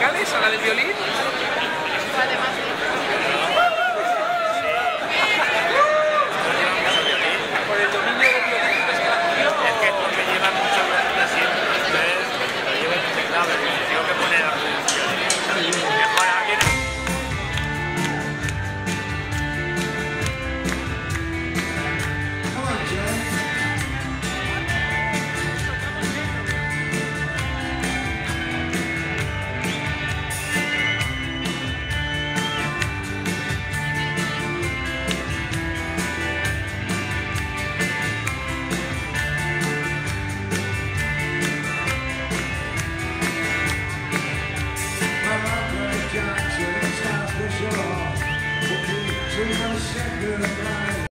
musicales a la del violín? Además, Por el dominio del violín. Es que porque llevan mucho de siempre, entonces lo llevan integrado, tengo que poner mejor a alguien. Jackson's house for sure. We'll keep to the second line.